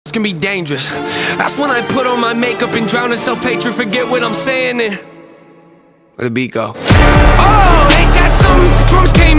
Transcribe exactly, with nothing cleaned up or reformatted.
can be dangerous. That's when I put on my makeup and drown in self-hatred. Forget what I'm saying and where the beat go? Oh, ain't that something? Drums came